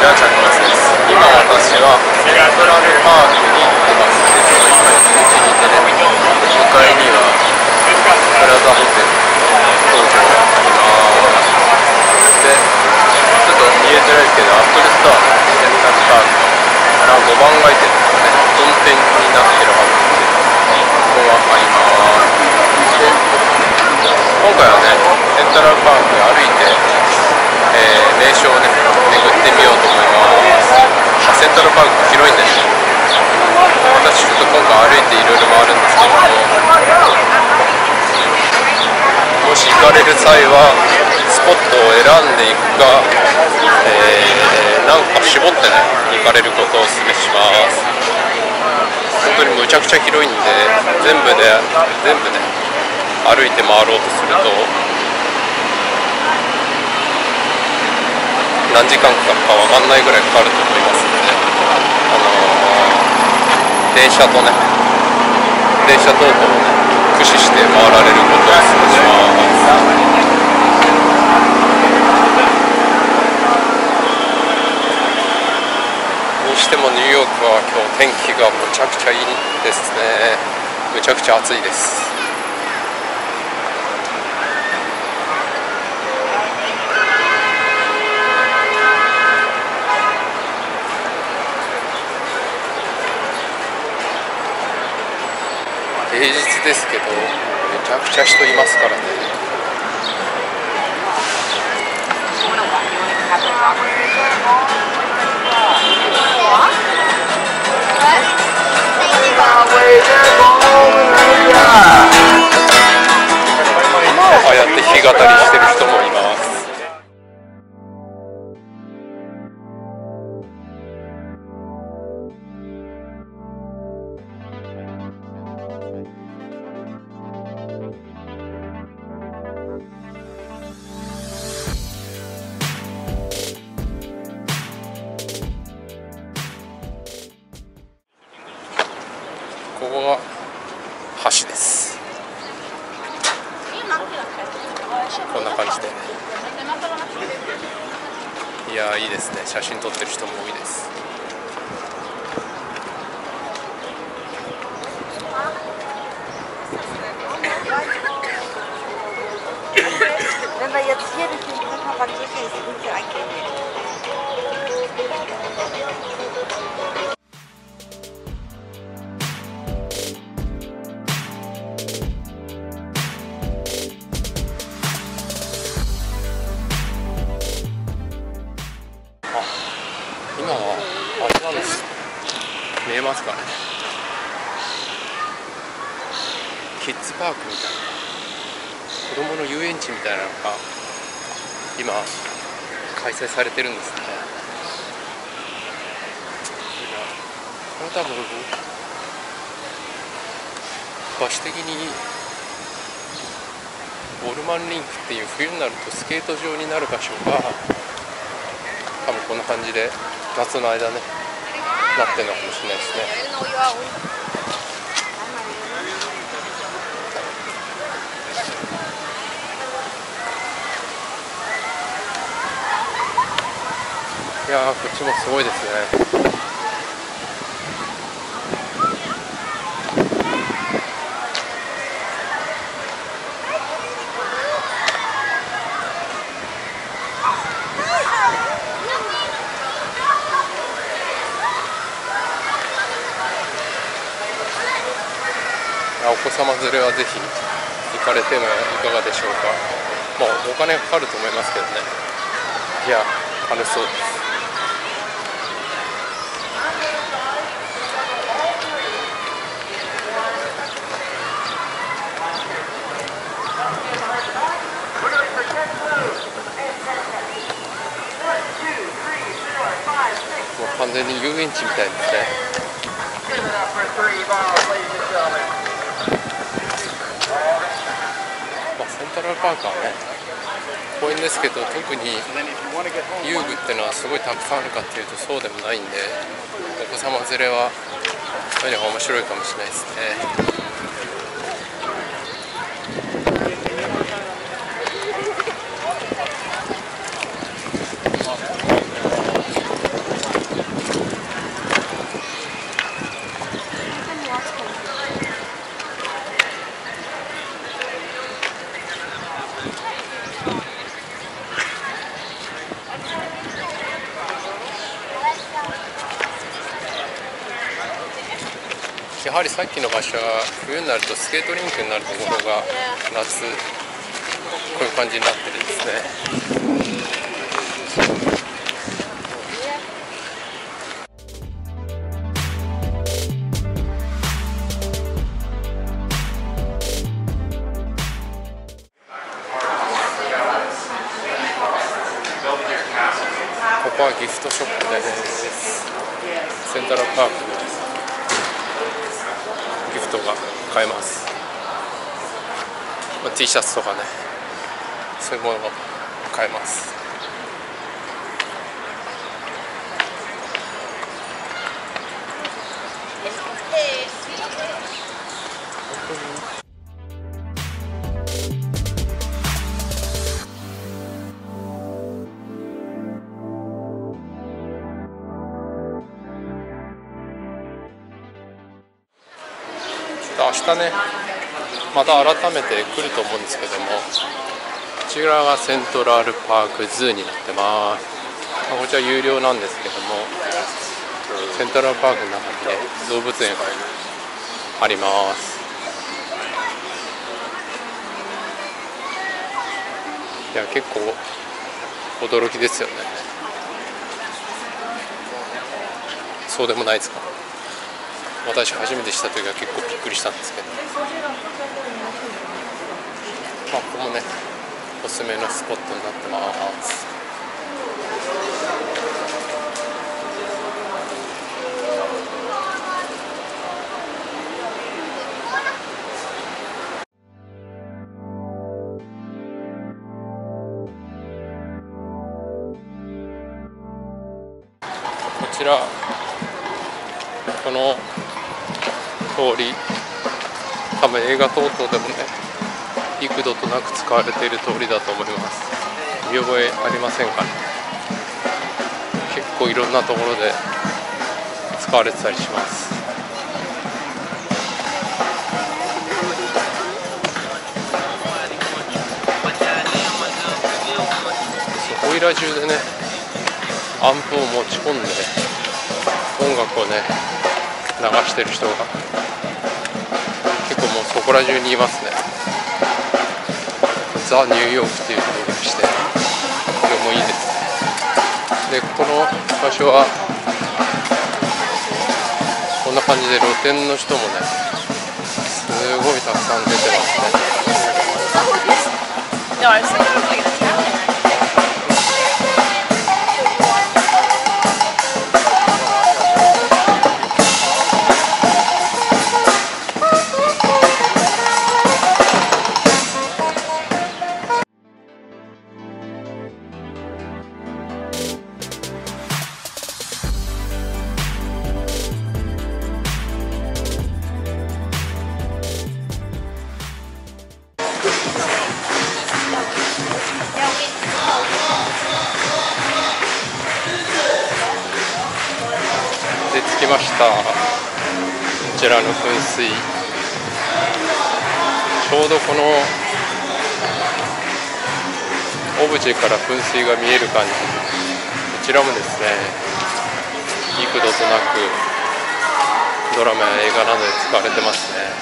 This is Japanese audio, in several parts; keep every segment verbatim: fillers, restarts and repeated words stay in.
ちはチャンクラスです。今私はセントラルパークに行ってます。向かいにはプラザホテル東京があります。で、ちょっと見えづらいけどアップルストアのセントラルパークからごばん街店ですね、本店になってるはずで、ここがあります。で、今回はね、セントラルパーク歩いて、えー、名所をね、巡ってみようと思います。まあ、セントラルパーク広いんでね、私ちょっと今回歩いていろいろ回るんですけども、もし行かれる際はスポットを選んでいくか、えー、なんか絞ってね行かれることをお勧めします。本当にむちゃくちゃ広いんで、全部で全部ね歩いて回ろうとすると何時間かか分かんないぐらいかかると思いますので、あのー、電車とね電車等々をね駆使して回られることをお勧めします。にしてもニューヨークは今日天気がむちゃくちゃいいですね。むちゃくちゃ暑いです。平日ですけどめちゃくちゃ人いますからね。ああやって弾き語りしてる人もいます。ここが橋です。こんな感じで、いやーいいですね。写真撮ってる人も多いです。 Wenn wir jetzt hier durch den Karawanken sind wir eigentlich. 今はあれなんです。見えますかね。キッズパークみたいな、子供の遊園地みたいなのが今開催されてるんですね。これ多分場所的にボルマンリンクっていう冬になるとスケート場になる場所が多分こんな感じで夏の間ねなってるのかもしれないですね。いやーこっちもすごいですね。お子様連れはぜひ行かれてもいかがでしょうか。まあお金かかると思いますけどね。いや楽しそうです。もう完全に遊園地みたいですね。まあ、セントラルパークはね公園ですけど、特に遊具っていうのはすごいたくさんあるかっていうとそうでもないんで、お子様連れはそういうのが面白いかもしれないですね。 やはりさっきの場所は冬になるとスケートリンクになるところが夏こういう感じになってるんですね。ここはギフトショップです。セントラルパークのギフトが買えます。まあ、T シャツとかね、そういうものが買えます。明日ね、また改めて来ると思うんですけども、こちらがセントラルパークズーになってます。まあ、こちら有料なんですけども、セントラルパークの中にね、動物園があります。いや、結構驚きですよね。そうでもないですか。私初めてした時は結構びっくりしたんですけど、まあ、ここもねおすすめのスポットになってます。こちらこの通り、多分映画等々でもね幾度となく使われている通りだと思います。見覚えありませんかね。結構いろんなところで使われてたりします。そこいら中でねアンプを持ち込んで音楽をね流してる人が結構もうそこら中にいますね。ザ・ニューヨークっていうところにして、これもいいですね。で、この場所はこんな感じで露店の人もねすごいたくさん出てますね。で、着きました。こちらの噴水、ちょうどこのオブジェから噴水が見える感じ。こちらもですね幾度となくドラマや映画などで使われてますね。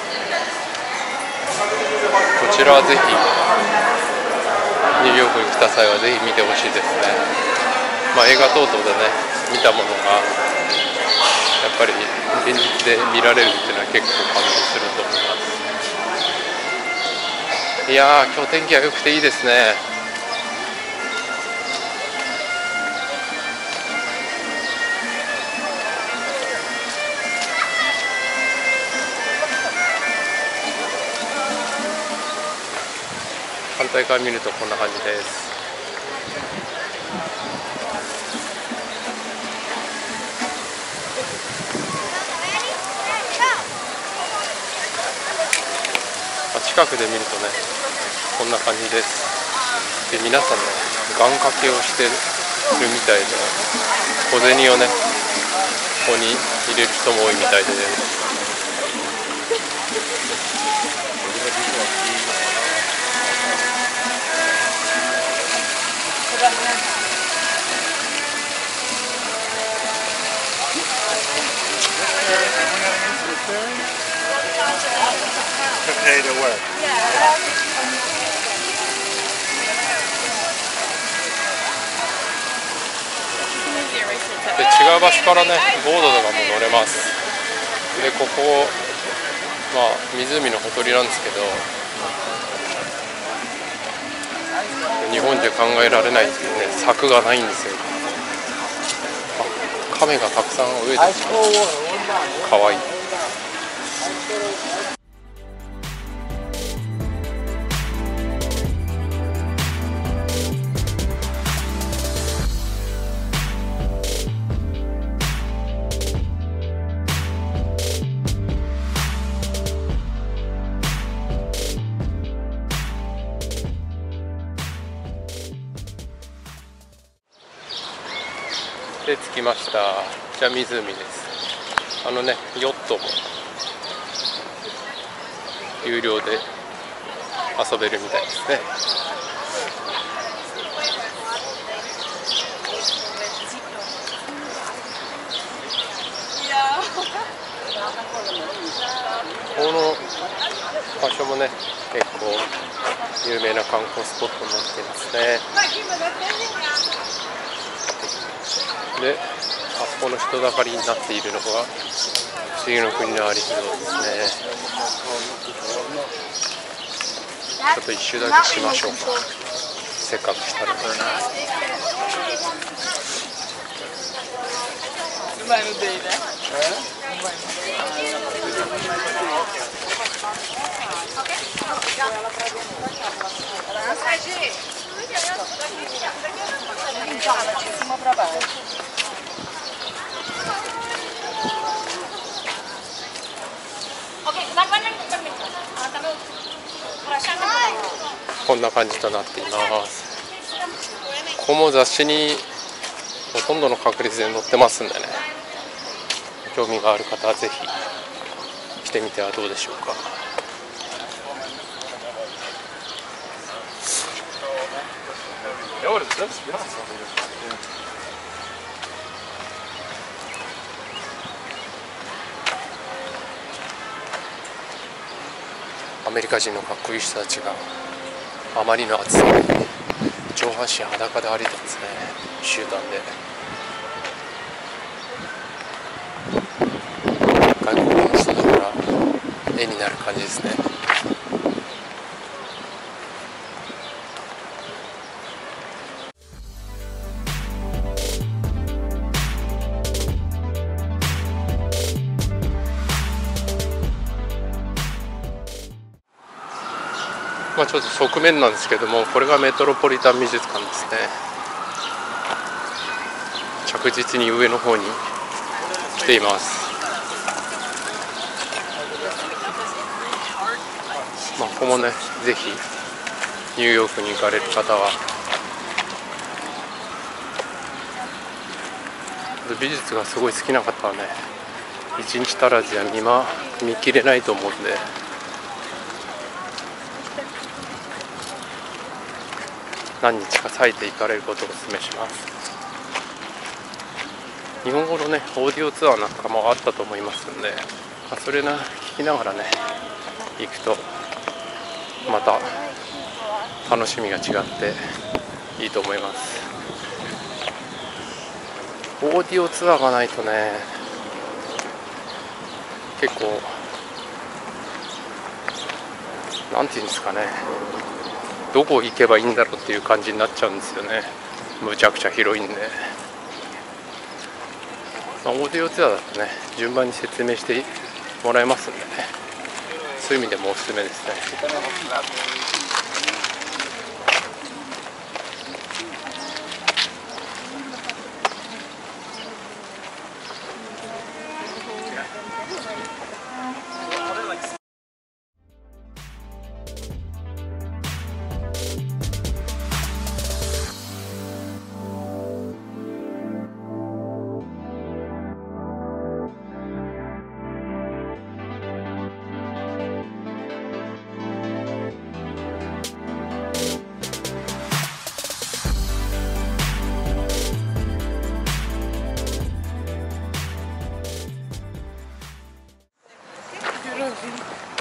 こちらはぜひニューヨークに来た際はぜひ見てほしいですね。まあ、映画等々でね見たものがやっぱり現実で見られるっていうのは結構感動すると思います。いやー、今日天気が良くていいですね。反対から見るとこんな感じです。近くで見るとねこんな感じです。で、皆さんね願掛けをしてるみたいで、小銭をねここに入れる人も多いみたいで、 Pay to work. で違う場所からねボードとかも乗れます。でここまあ湖のほとりなんですけど、日本じゃ考えられないっていうね、柵がないんですよ。あ、亀がたくさん泳いでます。かわいい。で着きました。じゃあ湖です。あのねヨットも有料で遊べるみたいですね。この場所もね結構有名な観光スポットになっていますね。で、あそこの人だかりになっているのが不思議の国のアリス城ですね。ちょっと一周だけしましょうか。せっかくしたので。こんな感じとなっています。ここも雑誌にほとんどの確率で載ってますんでね、興味がある方はぜひ来てみてはどうでしょうか。アメリカ人のかっこいい人たちがあまりの暑さに上半身裸で歩いてますね、集団で。外国の人だから絵になる感じですね。まあちょっと側面なんですけども、これがメトロポリタン美術館ですね。着実に上の方に来ています。まあここもね、ぜひニューヨークに行かれる方は、美術がすごい好きな方はね、一日足らずじゃ見ま見切れないと思うんで。何日か割いて行かれることをお勧めします。日本語のねオーディオツアーなんかもあったと思いますので、まあ、それな聞きながらね行くとまた楽しみが違っていいと思います。オーディオツアーがないとね結構なんていうんですかね、どこ行けばいいんだろうっていう感じになっちゃうんですよね。むちゃくちゃ広いんで、まあ、オーディオツアーだとね順番に説明してもらえますんでね、そういう意味でもおすすめですね。 Rosie.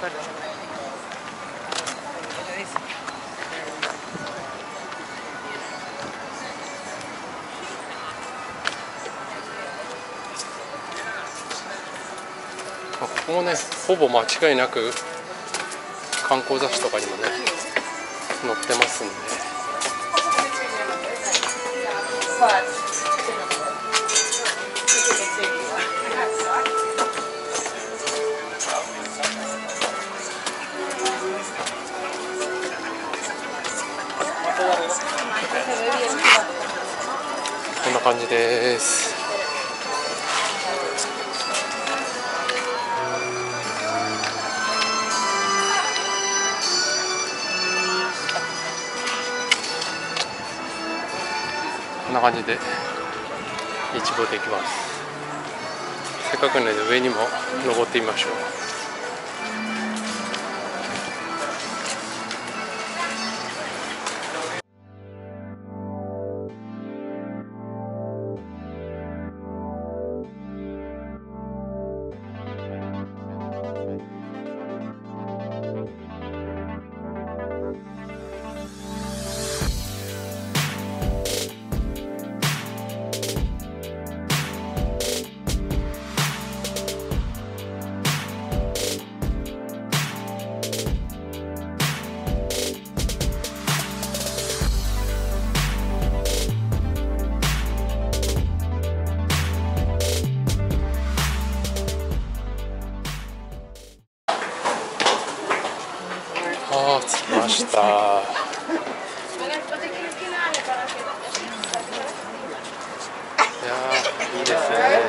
ここもね、ほぼ間違いなく観光雑誌とかにもね載ってますんで。こんな感じです。こんな感じで一望できます。せっかくなので上にも登ってみましょう。あー、着きました。いやー、いいですね。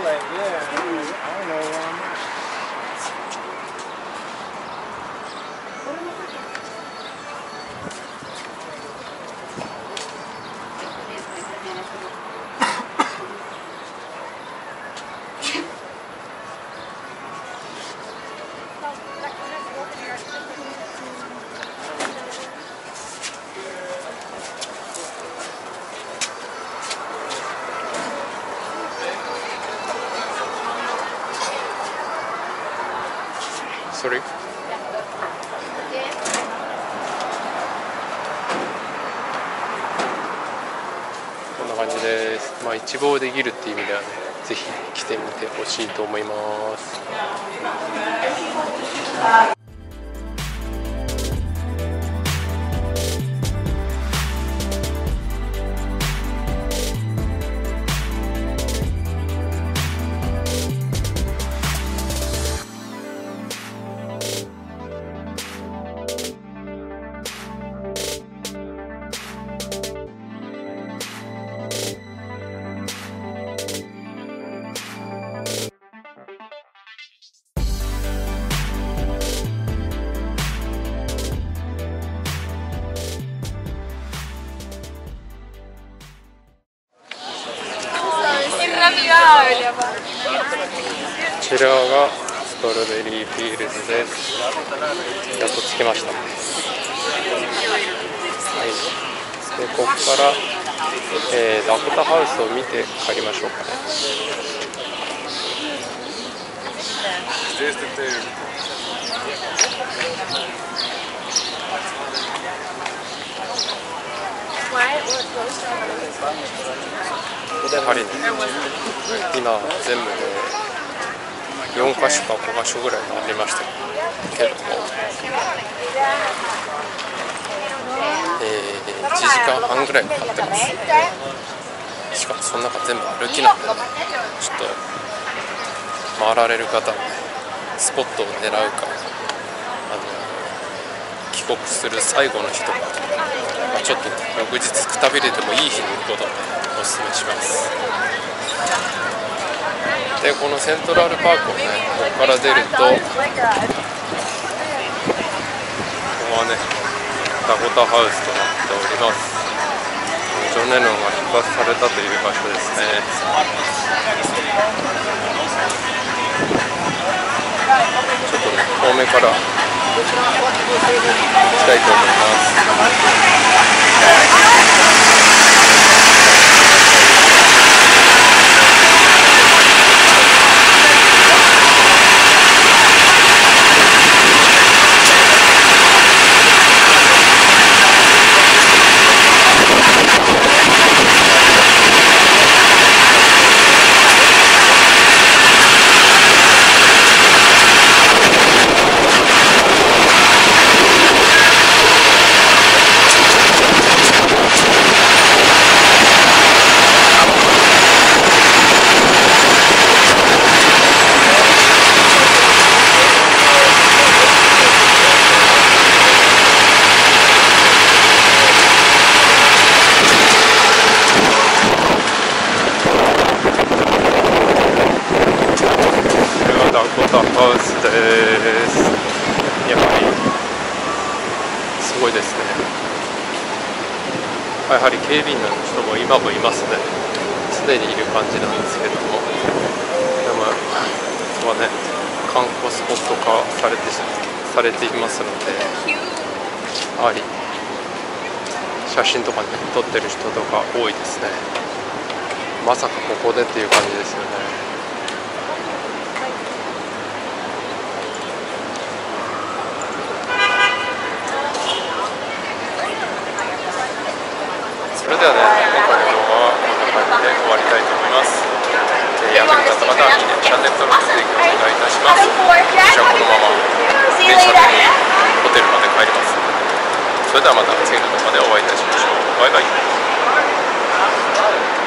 それこんな感じです。まあ一望できるっていう意味ではね、ぜひ来てみてほしいと思います。こちらがストロベリーフィールズです。やっと着きました。はい。で、ここから、えー、ダコタハウスを見て帰りましょうかね。やはりね、今全部でよんかしょかごかしょぐらいありましたけども、えー、いちじかんはんぐらいかかってます。しかもその中全部歩きなんで、ね、ちょっと回られる方はね、スポットを狙うか、あの帰国する最後の日とか、まあ、ちょっと翌日くたびれてもいい日に行くことを、ね、おすすめします。で、このセントラルパークをね、ここから出ると、ここはね、ダコタハウスとなっております。ジョン・レノンが被爆されたという場所ですね。ちょっとね、遠目から行きたいと思います。 です。やはりすごいですね。やはり警備員の人も今もいますね。すでにいる感じなんですけども、でもここはね、観光スポット化されてされていますので、やはり写真とかね撮ってる人とか多いですね。まさかここでっていう感じですよね。それではね、今回の動画はこんな感じで終わりたいと思います。やってみた方はチャンネル登録ぜひお願いいたします。私はこのまま電車でホテルまで帰ります。それではまた次の動画でお会いいたしましょう。バイバイ。